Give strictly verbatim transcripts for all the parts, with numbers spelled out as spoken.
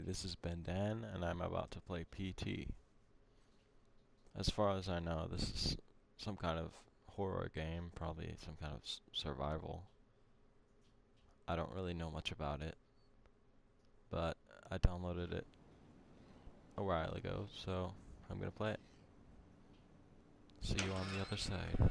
this is Ben Dan, and I'm about to play P T. As far as I know, this is some kind of horror game, probably some kind of s survival. I don't really know much about it, but I downloaded it a while ago, so I'm gonna play it. See you on the other side.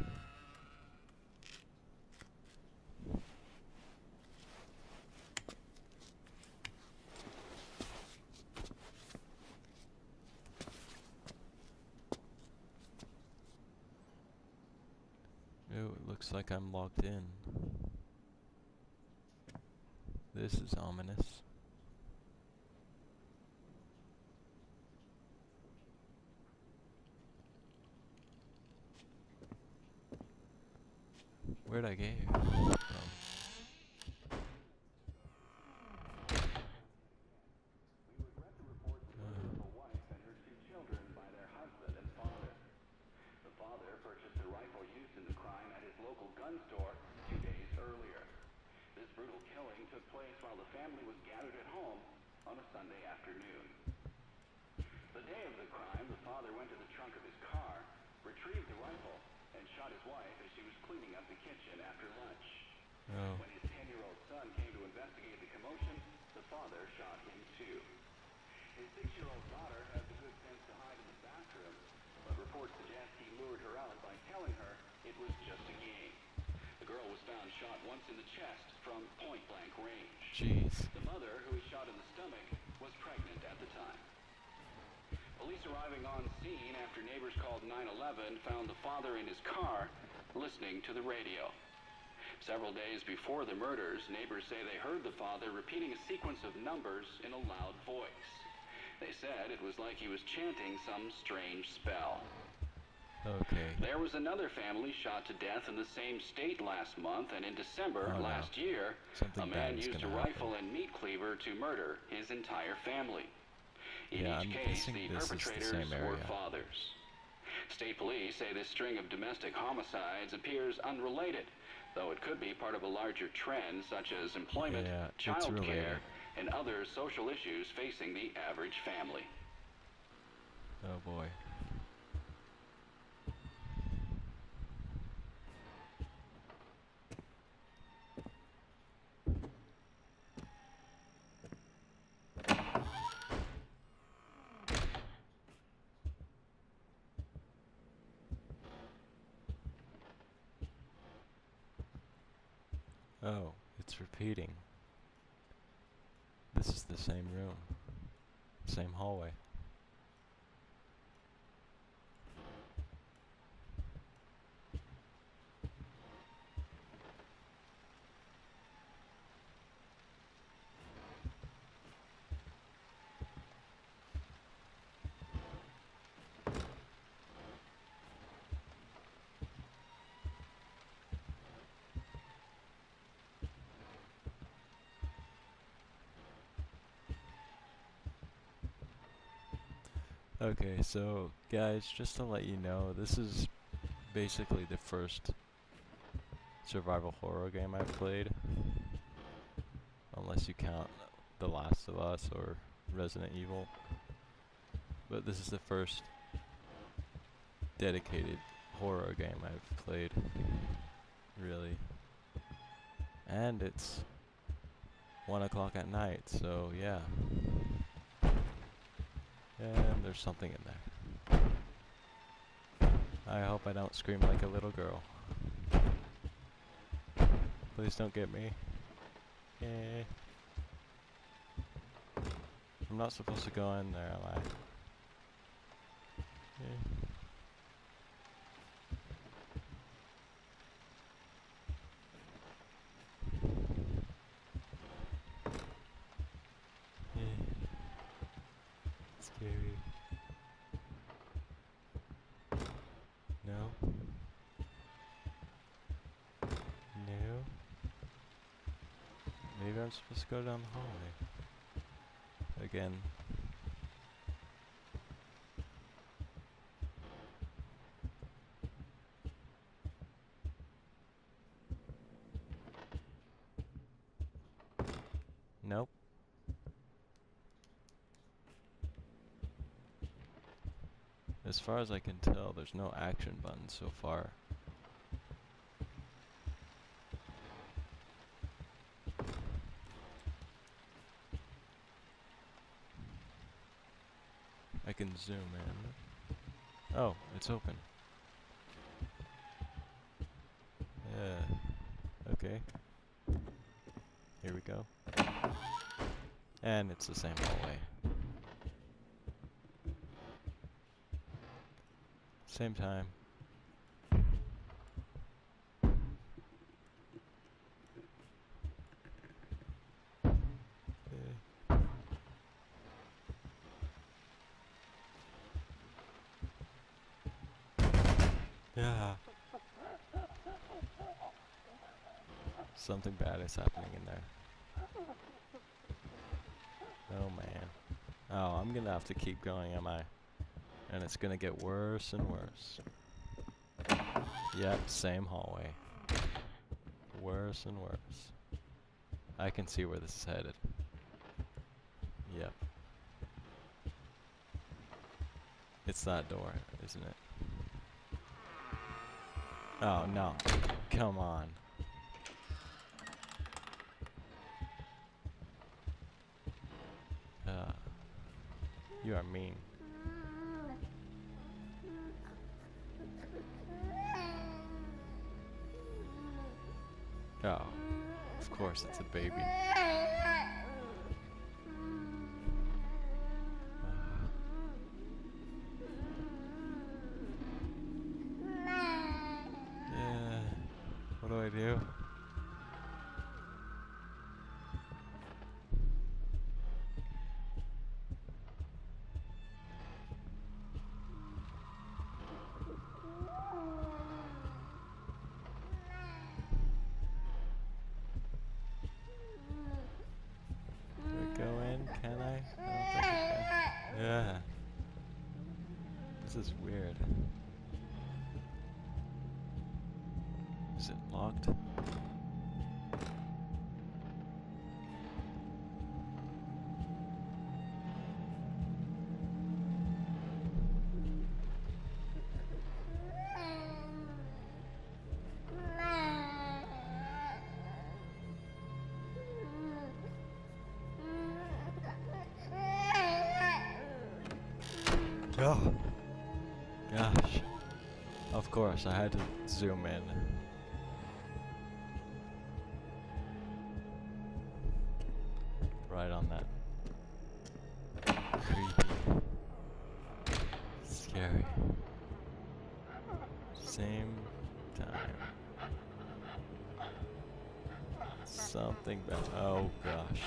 Ooh, it looks like I'm logged in. This is ominous. Where'd I get here? Oh. Store two days earlier. This brutal killing took place while the family was gathered at home on a Sunday afternoon. The day of the crime, the father went to the trunk of his car, retrieved the rifle, and shot his wife as she was cleaning up the kitchen after lunch. Oh. When his ten-year-old son came to investigate the commotion, the father shot him too. His six-year-old daughter had the good sense to hide in the bathroom, but reports suggest he lured her out by telling her it was just a game. The girl was found shot once in the chest from point-blank range. Jeez. The mother, who was shot in the stomach, was pregnant at the time. Police arriving on scene after neighbors called nine eleven found the father in his car listening to the radio. Several days before the murders, neighbors say they heard the father repeating a sequence of numbers in a loud voice. They said it was like he was chanting some strange spell. Okay. There was another family shot to death in the same state last month, and in December Oh, last no. year, Something a man used a happen. rifle and meat cleaver to murder his entire family. In yeah, each I'm case, guessing the this perpetrators is the same area. were fathers. State police say this string of domestic homicides appears unrelated, though it could be part of a larger trend such as employment, yeah, child care, and other social issues facing the average family. Oh boy. Oh, it's repeating. This is the same room. Same hallway. Okay, so guys, just to let you know, this is basically the first survival horror game I've played. Unless you count The Last of Us or Resident Evil. But this is the first dedicated horror game I've played. Really. And it's one o'clock at night, so yeah. And there's something in there. I hope I don't scream like a little girl. Please don't get me. Eh. I'm not supposed to go in there, am I? Eh. Scary. No. No. Maybe I'm supposed to go down the hallway. Again. Nope. As far as I can tell, there's no action button so far. I can zoom in. Oh, it's open. Yeah. Okay. Here we go. And it's the same hallway. Same time. Okay. Yeah. Something bad is happening in there. Oh man. Oh, I'm gonna have to keep going, am I? And it's gonna get worse and worse. Yep, same hallway. Worse and worse. I can see where this is headed. Yep. It's that door, isn't it? Oh no. Come on. Uh, you are mean. Oh, of course it's a baby. Yeah. What do I do? Go in, can I? I don't think I can. Yeah. This is weird. Is it locked? Oh, gosh. Of course, I had to zoom in. Right on that. Creepy. Scary. Same time. Something bad. Oh, gosh.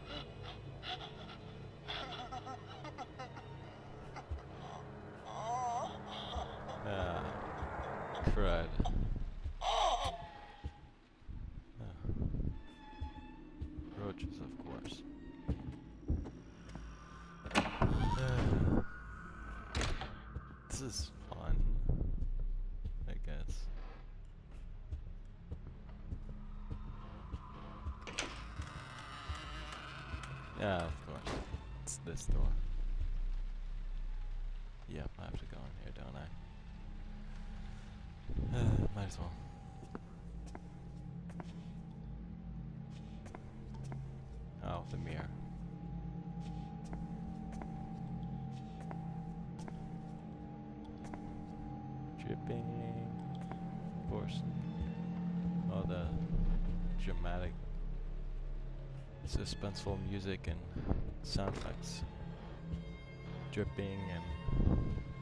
Ah, crud. Oh. Roaches, of course. Ah. This is fun, I guess. Yeah, of course. It's this door. Yep, I have to go in here, don't I? Uh, might as well. Oh, the mirror. Dripping. Of course. Oh, the dramatic, suspenseful music and sound effects. Dripping and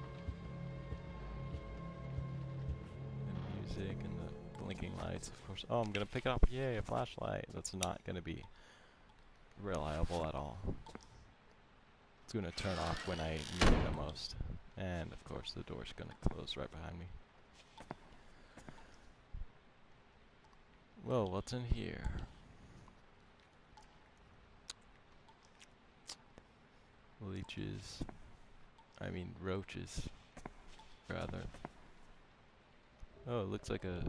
music and the blinking lights, of course. Oh, I'm gonna pick it up. Yay, a flashlight. That's not gonna be reliable at all. It's gonna turn off when I need it the most. And of course the door's gonna close right behind me. Well, what's in here? Leeches. I mean roaches, rather. Oh, it looks like a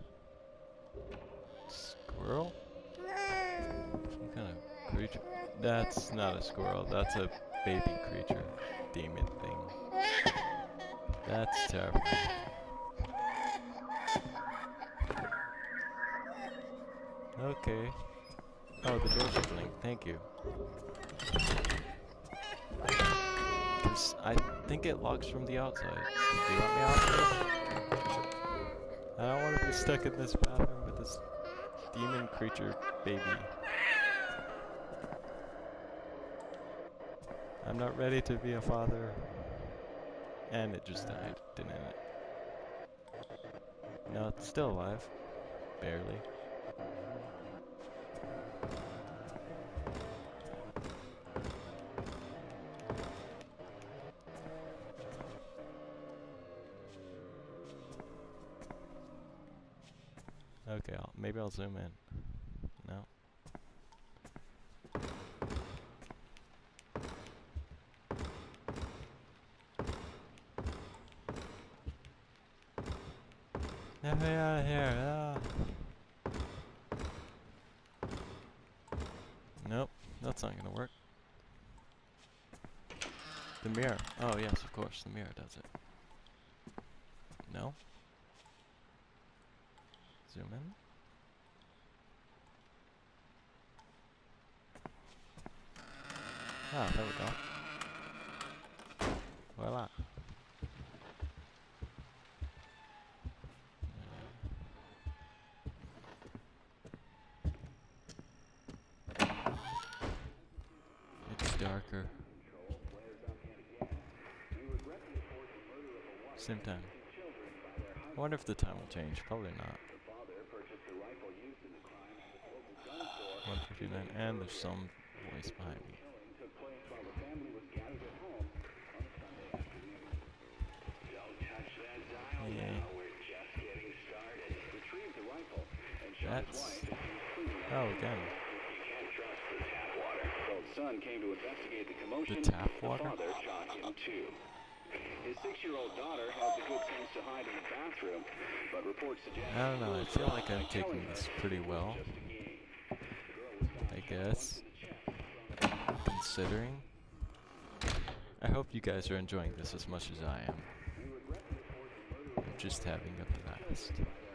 squirrel? Some kind of creature. That's not a squirrel, that's a baby creature. Demon thing. That's terrifying. Okay. Oh, the door's opening. Thank you. 'Cause I think it locks from the outside. Do you want me out here? I don't want to be stuck in this bathroom with this demon creature baby. I'm not ready to be a father. And it just died, didn't it? No, it's still alive. Barely. Okay, I'll, maybe I'll zoom in. No. Get me out of here! Ah. Nope, that's not gonna work. The mirror. Oh yes, of course, the mirror does it. No? Zoom in. Ah, there we go. Voila. It's darker. Same time. I wonder if the time will change. Probably not. one fifty-nine, and there's some voice behind me. Yeah. That's... Oh, again. Son came to investigate the commotion. The tap water? The father shot him too. His six-year-old daughter had the good sense to hide in the bathroom, but reports suggest... I don't know, I feel like I'm taking this pretty well. I guess. Considering. I hope you guys are enjoying this as much as I am. I'm just having a blast.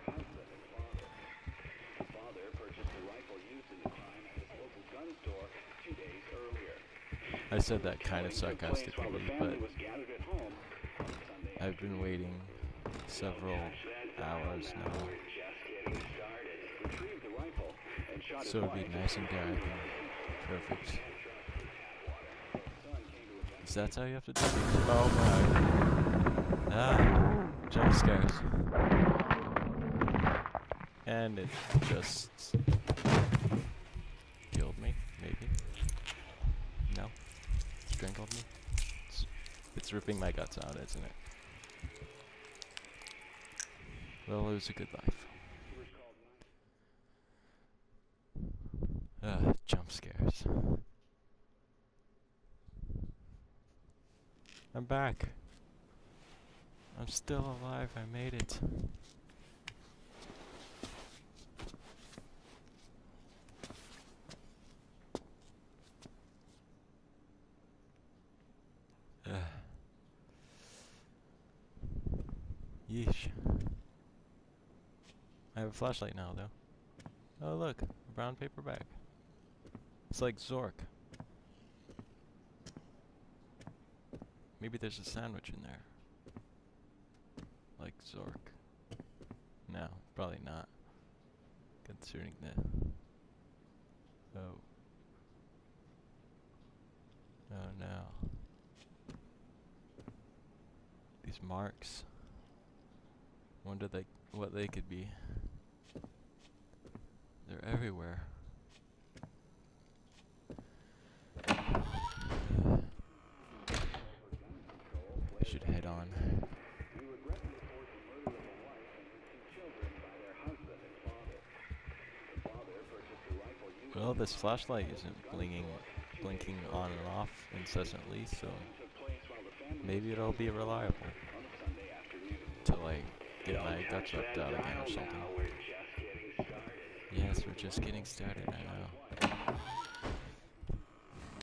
I said that kind of sarcastically, but I've been waiting several hours now. So it'd be nice and dark and perfect. Is that how you have to do it? Oh my. Ah, jump scares. And it just killed me, maybe. No. Strangled me. It's, it's ripping my guts out, isn't it? Well, it was a good life. Ah, jump scares. I'm back. I'm still alive. I made it. Uh. Yeesh. I have a flashlight now, though. Oh, look. A brown paper bag. It's like Zork. Maybe there's a sandwich in there. Like Zork. No, probably not. Considering the... Oh. Oh no. These marks. Wonder they what they could be. They're everywhere. I should head on. Well, this flashlight isn't blinking, blinking on and off incessantly, so maybe it'll be reliable till I get my guts ripped out again or something. Yes, we're just getting started, I know.